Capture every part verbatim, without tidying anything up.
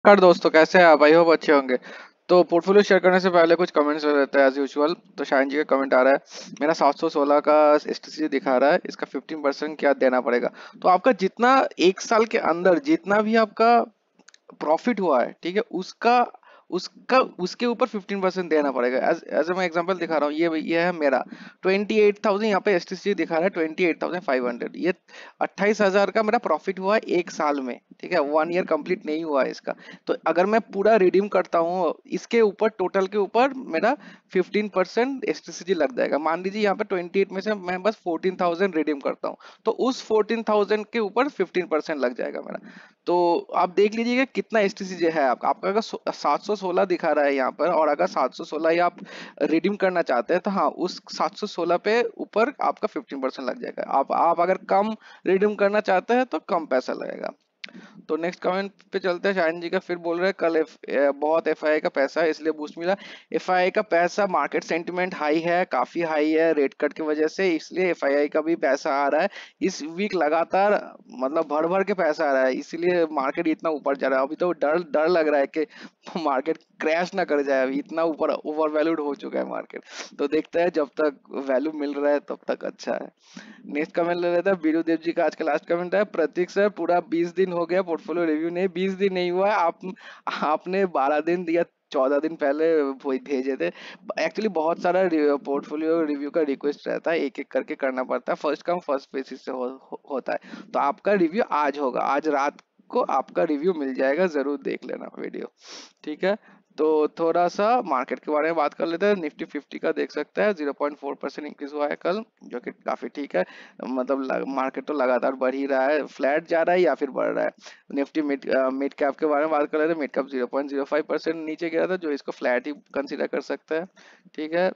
नमस्कार दोस्तों, कैसे हैं आप? आई होप अच्छे होंगे। तो पोर्टफोलियो शेयर करने से पहले कुछ कमेंट्स रहते हैं एज यूजुअल। तो शायन जी का कमेंट आ रहा है, मेरा सात सौ सोलह का एसटीसी दिखा रहा है, इसका फिफ्टीन परसेंट क्या देना पड़ेगा। तो आपका जितना एक साल के अंदर जितना भी आपका प्रॉफिट हुआ है, ठीक है, उसका उसका उसके ऊपर फिफ्टीन परसेंट देना पड़ेगा। एज एज मैं एग्जांपल दिखा रहा हूँ, ये ये है मेरा ट्वेंटी एट थाउजेंड, यहाँ पे एसटीसी दिखा रहा है twenty eight thousand five hundred. ये अट्ठाईस हजार का मेरा प्रॉफिट हुआ है एक साल में, ठीक है, वन ईयर कंप्लीट नहीं हुआ है इसका। तो अगर मैं पूरा रिडीम करता हूँ, इसके ऊपर टोटल के ऊपर मेरा फिफ्टीन परसेंट एसटीसी लग जाएगा। मान लीजिए यहाँ पे ट्वेंटी एट में से मैं बस फोर्टीन थाउजेंड रिडीम करता हूँ, तो उस फोर्टीन थाउजेंड के ऊपर फिफ्टीन परसेंट लग जाएगा मेरा। तो आप देख लीजिएगा कितना एसटीसी है आपका। आपका अगर सात सौ सोलह दिखा रहा है यहाँ पर, और अगर सात सौ सोलह ही आप रिडीम करना चाहते हैं, तो हाँ, उस सात सौ सोलह पे ऊपर आपका फिफ्टीन परसेंट लग जाएगा। आप आप अगर कम रिडीम करना चाहते हैं तो कम पैसा लगेगा। तो नेक्स्ट कमेंट पे चलते हैं। शायन जी का फिर बोल रहे हैं, कल एफ, ए, बहुत एफआईआई का पैसा है इसलिए बूस्ट मिला। एफआईआई का पैसा, मार्केट सेंटिमेंट हाई है, काफी हाई है रेट कट की वजह से, इसलिए एफआईआई का भी पैसा आ रहा है। इस वीक लगातार मतलब भर भर के पैसा आ रहा है, इसीलिए मार्केट इतना ऊपर जा रहा है। अभी तो डर डर लग रहा है कि मार्केट क्रैश ना कर जाए, अभी इतना ऊपर ओवर वैल्यूड हो चुका है मार्केट। तो देखते हैं, जब तक वैल्यू मिल रहा है तब तक अच्छा है। नेक्स्ट कमेंट ले लेते हैं, बीरू देव जी का आज का लास्ट कमेंट है। प्रतीक सर, पूरा बीस दिन हो गया पोर्टफोलियो रिव्यू नहीं, बीस दिन नहीं हुआ है, आप आपने बारह दिन या चौदह दिन पहले वो भेजे थे। एक्चुअली बहुत सारा पोर्टफोलियो रिव्यू का रिक्वेस्ट रहता है, एक एक करके करना पड़ता है, फर्स्ट कम फर्स्ट बेसिस से हो, हो, होता है। तो आपका रिव्यू आज होगा, आज रात को आपका रिव्यू मिल जाएगा, जरूर देख लेना वीडियो, ठीक है। तो थोड़ा सा मार्केट के बारे में बात कर लेते हैं। निफ्टी फिफ्टी का देख सकते हैं zero point four percent increase हुआ है कल, जो कि काफी ठीक है। मतलब मार्केट तो लगातार बढ़ ही रहा है, फ्लैट जा रहा है या फिर बढ़ रहा है। निफ्टी मिड मिड कैप के बारे में बात कर लेते हैं। Mid cap zero point zero five percent नीचे गिरा था, जो इसको फ्लैट ही कंसीडर कर सकते हैं, ठीक है।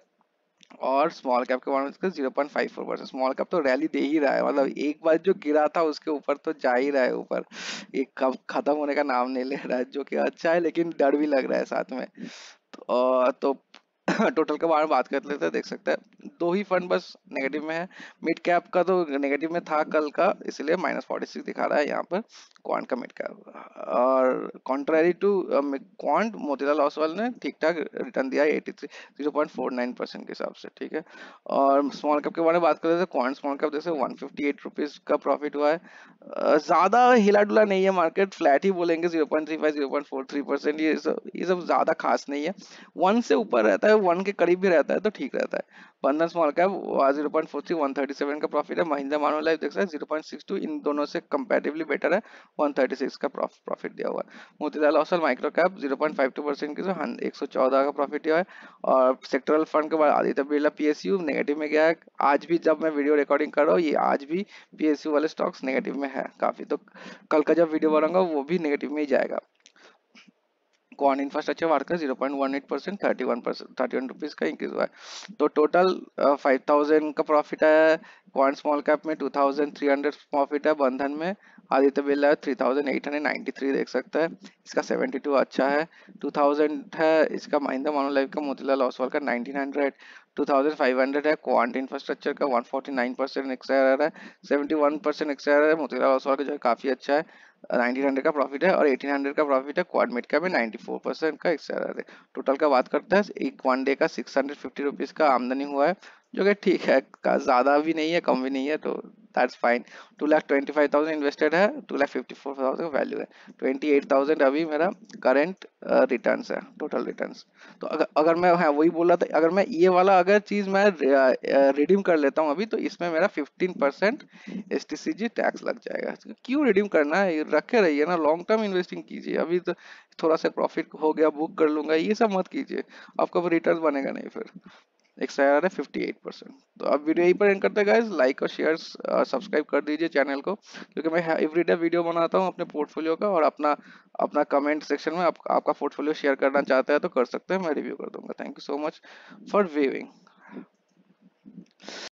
और स्मॉल कैप के बारे में zero point five four percent, small cap तो रैली दे ही रहा है, मतलब एक बार जो गिरा था उसके ऊपर तो जा ही रहा है ऊपर, एक कब खत्म होने का नाम नहीं ले रहा है, जो कि अच्छा है, लेकिन डर भी लग रहा है साथ में। तो, अ, तो टोटल के बारे में बात कर लेते हैं। देख सकते हैं दो ही फंड बस नेगेटिव में है। मिड कैप का तो नेगेटिव में था कल का, इसलिए माइनस फोर्टी सिक्स दिखा रहा है यहाँ पर क्वांट का मिड कैप। और contrary to Quant, Motilal Oswal ने ठीक ठाक रिटर्न दिया है, eighty three zero point four nine percent के हिसाब से, ठीक है। और स्मॉल कैप के बारे में बात कर लेते हैं। क्वांट स्मॉल कैप जैसे वन फिफ्टी एट रुपीज का प्रॉफिट हुआ है। अ, ज्यादा हिला डुला नहीं है, मार्केट फ्लैट ही बोलेंगे, zero point three five zero point four three percent, ये सब ये सब ज्यादा खास नहीं है। वन से ऊपर रहता है, वन के करीब भी रहता है तो ठीक रहता है। Bandhan small cap zero point four three, one thirty seven का प्रॉफिट है। महिंद्रा मानुलाइफ देख सकते हैं जीरो पॉइंट सिक्स टू, इन दोनों से कंपैरेटिवली बेटर है, वन थर्टी सिक्स का प्रॉफिट दिया हुआ है। Motilal Oswal micro cap zero point five two percent की, जो एक सौ चौदह का प्रॉफिट दिया है। और सेक्टरल फंड के बाद आदित्य बिरला पीएसयू नेगेटिव में गया है। आज भी जब मैं वीडियो रिकॉर्डिंग कर रहा हूँ, ये आज भी पीएसयू वाले स्टॉक्स नेगेटिव में है काफी। तो कल का जब वीडियो बनाऊंगा वो भी नेगेटिव में ही जाएगा। क्वांट इंफ्रास्ट्रक्चर वार्ड का zero point one eight percent, thirty one percent thirty one rupees का इंक्रीज हुआ है। तो टोटल फाइव थाउजेंड का प्रॉफिट है। क्वांट स्मॉल कैप में two thousand three hundred profit है। बंधन में Aditya Birla three thousand eight hundred ninety three देख सकते हैं, इसका सेवेंटी टू अच्छा है। टू थाउजेंड है इसका महिंद्रा मानुलाइफ का। मोतीलाल ओसवाल का nineteen hundred, two thousand five hundred है। क्वांट इंफ्रास्ट्रक्चर का one forty nine percent XIR है, सेवेंटी वन परसेंट एक्सआईआर है। मोतीलाल ओसवाल का जो है काफी अच्छा है, नाइनटीन हंड्रेड का प्रॉफिट है। और एटीन हंड्रेड का प्रॉफिट है क्वाड मिड का में, नाइन्टी फोर परसेंट का एक्सआरआर है। टोटल का बात करते हैं, एक वन डे का सिक्स हंड्रेड फिफ्टी रुपीज का आमदनी हुआ है, जो कि ठीक है, का ज्यादा भी नहीं है कम भी नहीं है, तो that's fine. Two lakh twenty five thousand invested है, two lakh fifty four thousand value है। ट्वेंटी एट थाउजेंड अभी मेरा करंट रिटर्न है, टोटल रिटर्न। तो अगर अगर मैं, हाँ वही बोल रहा था, अगर मैं ये वाला अगर चीज मैं रिडीम कर लेता हूँ अभी, तो इसमें मेरा fifteen percent S T C G tax लग जाएगा। तो क्यों रिडीम करना है, रखे रहिए ना, लॉन्ग टर्म इन्वेस्टिंग कीजिए। अभी तो थोड़ा सा प्रॉफिट हो गया बुक कर लूंगा, ये सब मत कीजिए, आपका रिटर्न बनेगा नहीं फिर। एक्सआईआर है फिफ्टी एट परसेंट। तो अब वीडियो यहीं पर एंड करते हैं गाइस। लाइक और शेयर सब्सक्राइब कर दीजिए चैनल को, क्योंकि मैं एवरीडे वीडियो बनाता हूँ अपने पोर्टफोलियो का। और अपना अपना कमेंट सेक्शन में आप, आपका पोर्टफोलियो शेयर करना चाहते हैं तो कर सकते हैं, मैं रिव्यू कर दूंगा। Thank you so much for viewing.